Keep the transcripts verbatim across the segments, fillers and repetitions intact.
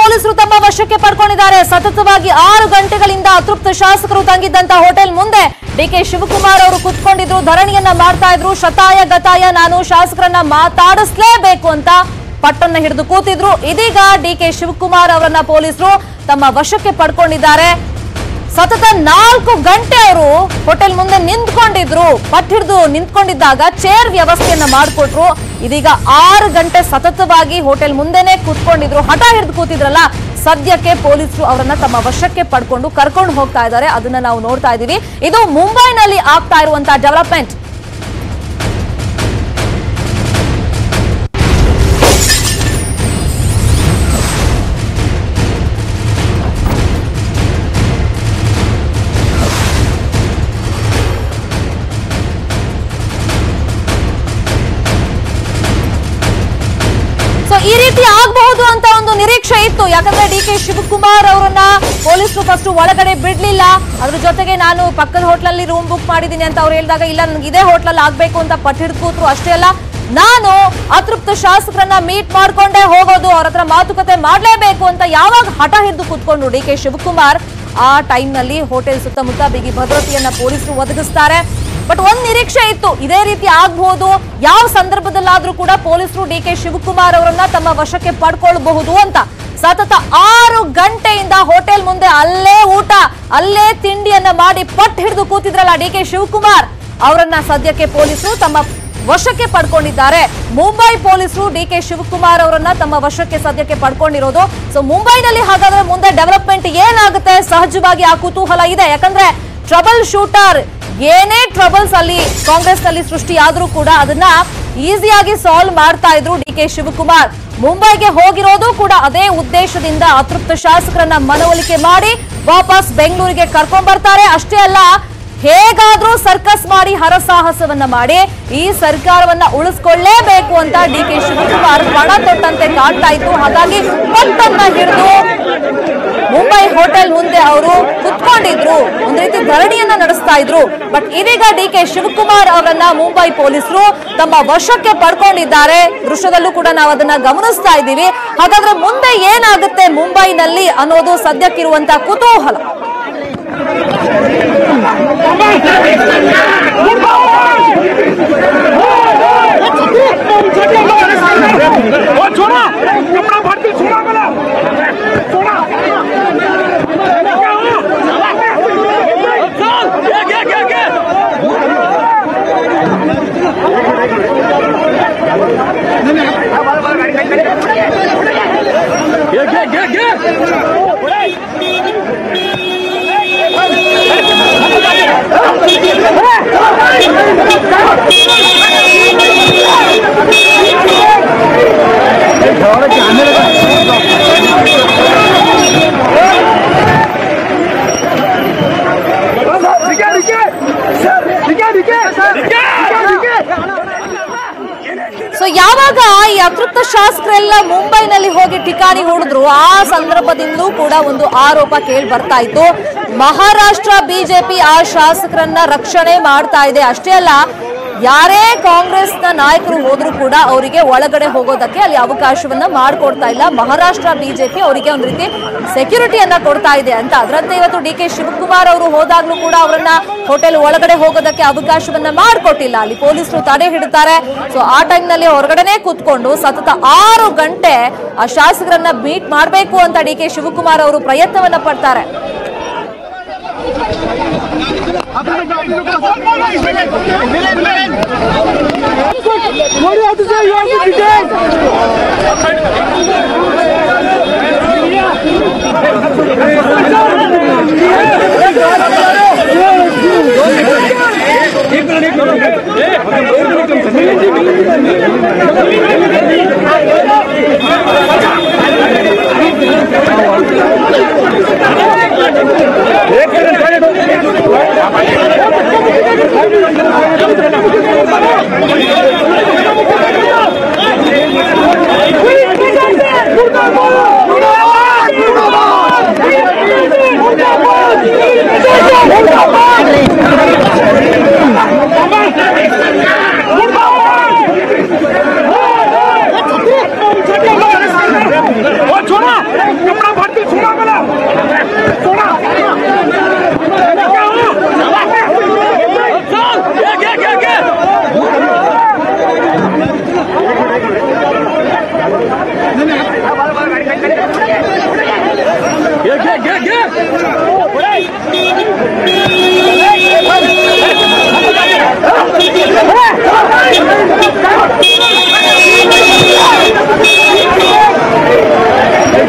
ಪೊಲೀಸರು ತಮ್ಮ ವಶಕ್ಕೆ ಪಡ್ಕೊಂಡಿದ್ದಾರೆ. ಸತತವಾಗಿ ಆರು ಗಂಟೆಗಳಿಂದ ಅತೃಪ್ತ ಶಾಸಕರು ತಂಗಿದ್ದಂತ ಹೋಟೆಲ್ ಮುಂದೆ ಡಿಕೆ ಶಿವಕುಮಾರ್ ಅವರು ಕುತ್ಕೊಂಡಿದ್ರು, ಧರಣಿಯನ್ನ ಮಾಡ್ತಾ ಇದ್ರು. ಶತಾಯ ಗತಾಯ ನಾನು ಶಾಸಕರನ್ನ ಮಾತಾಡಿಸ್ಲೇಬೇಕು ಅಂತ ಪಟ್ಟನ್ನ ಹಿಡಿದು ಕೂತಿದ್ರು. ಇದೀಗ ಡಿಕೆ ಶಿವಕುಮಾರ್ ಅವರನ್ನ ಪೊಲೀಸರು ತಮ್ಮ ವಶಕ್ಕೆ ಪಡ್ಕೊಂಡಿದ್ದಾರೆ. ಸತತ ನಾಲ್ಕು ಗಂಟೆ ಅವರು ಹೋಟೆಲ್ ಮುಂದೆ ನಿಂತ್ಕೊಂಡಿದ್ರು. ಪಟ್ಟು ಹಿಡಿದು ನಿಂತ್ಕೊಂಡಿದ್ದಾಗ ಚೇರ್ ವ್ಯವಸ್ಥೆಯನ್ನ ಮಾಡಿಕೊಟ್ರು. ಇದೀಗ ಆರು ಗಂಟೆ ಸತತವಾಗಿ ಹೋಟೆಲ್ ಮುಂದೆನೆ ಕೂತ್ಕೊಂಡಿದ್ರು, ಹಠ ಹಿಡಿದು ಕೂತಿದ್ರಲ್ಲ. ಸದ್ಯಕ್ಕೆ ಪೊಲೀಸರು ಅವರನ್ನ ತಮ್ಮ ವಶಕ್ಕೆ ಪಡ್ಕೊಂಡು ಕರ್ಕೊಂಡು ಹೋಗ್ತಾ ಇದ್ದಾರೆ. ಅದನ್ನ ನಾವು ನೋಡ್ತಾ ಇದೀವಿ. ಇದು ಮುಂಬೈನಲ್ಲಿ ಆಗ್ತಾ ಇರುವಂತಹ ಡೆವಲಪ್ಮೆಂಟ್. ಈ ರೀತಿ ಆಗಬಹುದು ಅಂತ ಒಂದು ನಿರೀಕ್ಷೆ ಇತ್ತು. ಯಾಕಂದ್ರೆ ಡಿ ಕೆ ಶಿವಕುಮಾರ್ ಅವರನ್ನ ಪೊಲೀಸರು ಫಸ್ಟ್ ಒಳಗಡೆ ಬಿಡ್ಲಿಲ್ಲ. ಅದ್ರ ಜೊತೆಗೆ ನಾನು ಪಕ್ಕದ ಹೋಟ್ಲಲ್ಲಿ ರೂಮ್ ಬುಕ್ ಮಾಡಿದೀನಿ ಅಂತ ಅವ್ರು ಹೇಳಿದಾಗ ಇಲ್ಲ ನನಗೆ ಇದೇ ಹೋಟ್ಲಲ್ಲಿ ಆಗ್ಬೇಕು ಅಂತ ಪಟ್ಟು ಹಿಡಿದು ಕೂತ್ರು. ಅಷ್ಟೇ ಅಲ್ಲ, ನಾನು ಅತೃಪ್ತ ಶಾಸಕರನ್ನ ಮೀಟ್ ಮಾಡ್ಕೊಂಡೇ ಹೋಗೋದು, ಅವ್ರ ಹತ್ರ ಮಾತುಕತೆ ಮಾಡ್ಲೇಬೇಕು ಅಂತ ಯಾವಾಗ ಹಠ ಹಿಡಿದು ಕೂತ್ಕೊಂಡು ಡಿ ಕೆ ಶಿವಕುಮಾರ್, ಆ ಟೈಮ್ ನಲ್ಲಿ ಹೋಟೆಲ್ ಸುತ್ತಮುತ್ತ ಬಿಗಿ ಭದ್ರತೆಯನ್ನ ಪೊಲೀಸರು ಒದಗಿಸ್ತಾರೆ. ಬಟ್ ಒಂದ್ ನಿರೀಕ್ಷೆ ಇತ್ತು, ಇದೇ ರೀತಿ ಆಗ್ಬಹುದು, ಯಾವ ಸಂದರ್ಭದಲ್ಲಾದ್ರೂ ಕೂಡ ಪೊಲೀಸರು ಡಿ ಕೆ ಶಿವಕುಮಾರ್ ಅವರನ್ನ ತಮ್ಮ ವಶಕ್ಕೆ ಪಡ್ಕೊಳ್ಬಹುದು ಅಂತ. ಸತತ ಆರು ಗಂಟೆಯಿಂದ ಹೋಟೆಲ್ ಮುಂದೆ ಅಲ್ಲೇ ಊಟ, ಅಲ್ಲೇ ತಿಂಡಿಯನ್ನ ಮಾಡಿ ಪಟ್ಟು ಹಿಡಿದು ಕೂತಿದ್ರಲ್ಲ ಡಿ ಕೆ ಶಿವಕುಮಾರ್ ಅವರನ್ನ ಸದ್ಯಕ್ಕೆ ಪೊಲೀಸರು ತಮ್ಮ ವಶಕ್ಕೆ ಪಡ್ಕೊಂಡಿದ್ದಾರೆ. ಮುಂಬೈ ಪೊಲೀಸರು ಡಿ ಕೆ ಶಿವಕುಮಾರ್ ಅವರನ್ನ ತಮ್ಮ ವಶಕ್ಕೆ ಸದ್ಯಕ್ಕೆ ಪಡ್ಕೊಂಡಿರೋದು. ಸೊ ಮುಂಬೈನಲ್ಲಿ ಹಾಗಾದ್ರೆ ಮುಂದೆ ಡೆವಲಪ್ಮೆಂಟ್ ಏನಾಗುತ್ತೆ, ಸಹಜವಾಗಿ ಆ ಕುತೂಹಲ ಇದೆ. ಯಾಕಂದ್ರೆ ಟ್ರಬಲ್ ಶೂಟರ್ ಏನೇ ಟ್ರಬಲ್ಸ್ ಅಲ್ಲಿ ಕಾಂಗ್ರೆಸ್ ನಲ್ಲಿ ಸೃಷ್ಟಿಯಾದ್ರೂ ಕೂಡ ಅದನ್ನ ಈಸಿಯಾಗಿ ಸಾಲ್ವ್ ಮಾಡ್ತಾ ಇದ್ರು ಡಿ ಕೆ ಶಿವಕುಮಾರ್. ಮುಂಬೈಗೆ ಹೋಗಿರೋದು ಕೂಡ ಅದೇ ಉದ್ದೇಶದಿಂದ, ಅತೃಪ್ತ ಶಾಸಕರನ್ನ ಮನವೊಲಿಕೆ ಮಾಡಿ ವಾಪಸ್ ಬೆಂಗಳೂರಿಗೆ ಕರ್ಕೊಂಡ್ ಬರ್ತಾರೆ. ಅಷ್ಟೇ ಅಲ್ಲ, ಹೇಗಾದ್ರೂ ಸರ್ಕಸ್ ಮಾಡಿ ಹರಸಾಹಸವನ್ನ ಮಾಡಿ ಈ ಸರ್ಕಾರವನ್ನ ಉಳಿಸ್ಕೊಳ್ಳೇಬೇಕು ಅಂತ ಡಿ ಕೆ ಶಿವಕುಮಾರ್ ಪಣ ತೊಟ್ಟಂತೆ ಕಾಡ್ತಾ ಇತ್ತು. ಹಾಗಾಗಿ ಪಟ್ಟನ್ನ ಹಿಡಿದು ಮುಂಬೈ ಹೋಟೆಲ್ ಮುಂದೆ ಅವರು ಕುತ್ಕೊಂಡಿದ್ರು, ಒಂದ್ ರೀತಿ ಧರಣಿಯನ್ನ ನಡೆಸ್ತಾ ಇದ್ರು. ಬಟ್ ಇದೀಗ ಡಿ ಕೆ ಶಿವಕುಮಾರ್ ಅವರನ್ನ ಮುಂಬೈ ಪೊಲೀಸರು ತಮ್ಮ ವಶಕ್ಕೆ ಪಡ್ಕೊಂಡಿದ್ದಾರೆ. ದೃಶ್ಯದಲ್ಲೂ ಕೂಡ ನಾವು ಅದನ್ನ ಗಮನಿಸ್ತಾ ಇದ್ದೀವಿ. ಹಾಗಾದ್ರೆ ಮುಂದೆ ಏನಾಗುತ್ತೆ ಮುಂಬೈನಲ್ಲಿ ಅನ್ನೋದು ಸದ್ಯಕ್ಕಿರುವಂತಹ ಕುತೂಹಲ. ಸೊ ಯಾವಾಗ ಈ ಅತೃಪ್ತ ಶಾಸಕರೆಲ್ಲ ಮುಂಬೈನಲ್ಲಿ ಹೋಗಿ ಠಿಕಾಣಿ ಹೊಡೆದ್ರು, ಆ ಸಂದರ್ಭದಿಂದಲೂ ಕೂಡ ಒಂದು ಆರೋಪ ಕೇಳಿ ಬರ್ತಾ ಇತ್ತು. ಮಹಾರಾಷ್ಟ್ರ ಬಿಜೆಪಿ ಆ ಶಾಸಕರನ್ನ ರಕ್ಷಣೆ ಮಾಡ್ತಾ ಇದೆ. ಅಷ್ಟೇ ಅಲ್ಲ, ಯಾರೇ ಕಾಂಗ್ರೆಸ್ನ ನಾಯಕರು ಹೋದ್ರೂ ಕೂಡ ಅವರಿಗೆ ಒಳಗಡೆ ಹೋಗೋದಕ್ಕೆ ಅಲ್ಲಿ ಅವಕಾಶವನ್ನ ಮಾಡಿಕೊಡ್ತಾ ಇಲ್ಲ. ಮಹಾರಾಷ್ಟ್ರ ಬಿಜೆಪಿ ಅವರಿಗೆ ಒಂದು ರೀತಿ ಸೆಕ್ಯೂರಿಟಿಯನ್ನ ಕೊಡ್ತಾ ಇದೆ ಅಂತ. ಅದರಂತೆ ಇವತ್ತು ಡಿ ಕೆ ಶಿವಕುಮಾರ್ ಅವರು ಹೋದಾಗ್ಲೂ ಕೂಡ ಅವರನ್ನ ಹೋಟೆಲ್ ಒಳಗಡೆ ಹೋಗೋದಕ್ಕೆ ಅವಕಾಶವನ್ನ ಮಾಡಿಕೊಟ್ಟಿಲ್ಲ. ಅಲ್ಲಿ ಪೊಲೀಸರು ತಡೆ ಹಿಡಿತಾರೆ. ಸೊ ಆ ಟೈಮ್ ನಲ್ಲಿ ಹೊರಗಡೆನೆ ಕೂತ್ಕೊಂಡು ಸತತ ಆರು ಗಂಟೆ ಆ ಶಾಸಕರನ್ನ ಮೀಟ್ ಮಾಡಬೇಕು ಅಂತ ಡಿ ಕೆ ಶಿವಕುಮಾರ್ ಅವರು ಪ್ರಯತ್ನವನ್ನ ಪಡ್ತಾರೆ. What do you have to say? You have to be dead. छोड़ा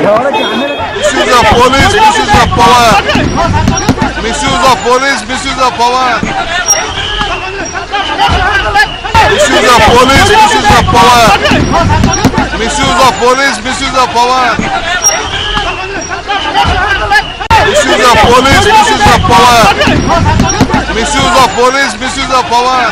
Misuse of police, misuse of power. Misuse of police, misuse of power. Misuse of police, misuse of power. Misuse of police, misuse of power. Misuse of police, misuse of power. Misuse of police, misuse of power.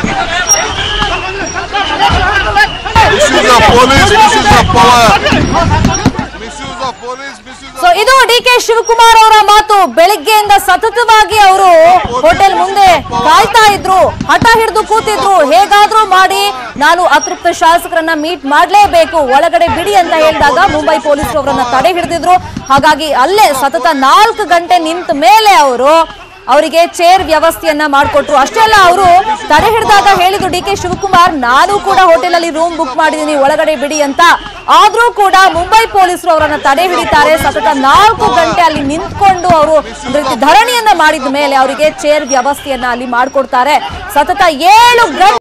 Misuse of police, misuse of power. Misuse of police, misuse of so ಇದು D K Shivakumar ಅವರ ಮಾತು. ಬೆಳಿಗ್ಗೆಯಿಂದ ಸತತವಾಗಿ ಅವರು hotel ಮುಂದೆ ಕಾಯ್ತಾ ಇದ್ರು, ಹಠ ಹಿಡಿದು ಕೂತಿದ್ರು. ಹೇಗಾದ್ರೂ ಮಾಡಿ ನಾನು ಅತೃಪ್ತ ಶಾಸಕರನ್ನ ಮೀಟ್ ಮಾಡ್ಲೇಬೇಕು, ಒಳಗಡೆ ಬಿಡಿ ಅಂತ ಹೇಳಿದಾಗ ಮುಂಬೈ ಪೊಲೀಸರು ಅವರನ್ನ ತಡೆ ಹಿಡಿದಿದ್ರು. ಹಾಗಾಗಿ ಅಲ್ಲೇ ಸತತ ನಾಲ್ಕು ಗಂಟೆ ನಿಂತ ಮೇಲೆ ಅವರು ಅವರಿಗೆ ಚೇರ್ ವ್ಯವಸ್ಥೆಯನ್ನ ಮಾಡಿಕೊಟ್ರು. ಅಷ್ಟೇ ಅಲ್ಲ, ಅವರು ತಡೆ ಹಿಡಿದಾಗ ಹೇಳಿದ್ರು ಡಿ ಕೆ ಶಿವಕುಮಾರ್, ನಾನು ಕೂಡ ಹೋಟೆಲ್ ಅಲ್ಲಿ ರೂಮ್ ಬುಕ್ ಮಾಡಿದೀನಿ, ಒಳಗಡೆ ಬಿಡಿ ಅಂತ. ಆದ್ರೂ ಕೂಡ ಮುಂಬೈ ಪೊಲೀಸರು ಅವರನ್ನ ತಡೆ ಹಿಡಿತಾರೆ. ಸತತ ನಾಲ್ಕು ಗಂಟೆ ಅಲ್ಲಿ ನಿಂತ್ಕೊಂಡು ಅವರು ಒಂದು ರೀತಿ ಧರಣಿಯನ್ನ ಮಾಡಿದ ಮೇಲೆ ಅವರಿಗೆ ಚೇರ್ ವ್ಯವಸ್ಥೆಯನ್ನ ಅಲ್ಲಿ ಮಾಡಿಕೊಡ್ತಾರೆ. ಸತತ ಏಳು ಗಂಟೆ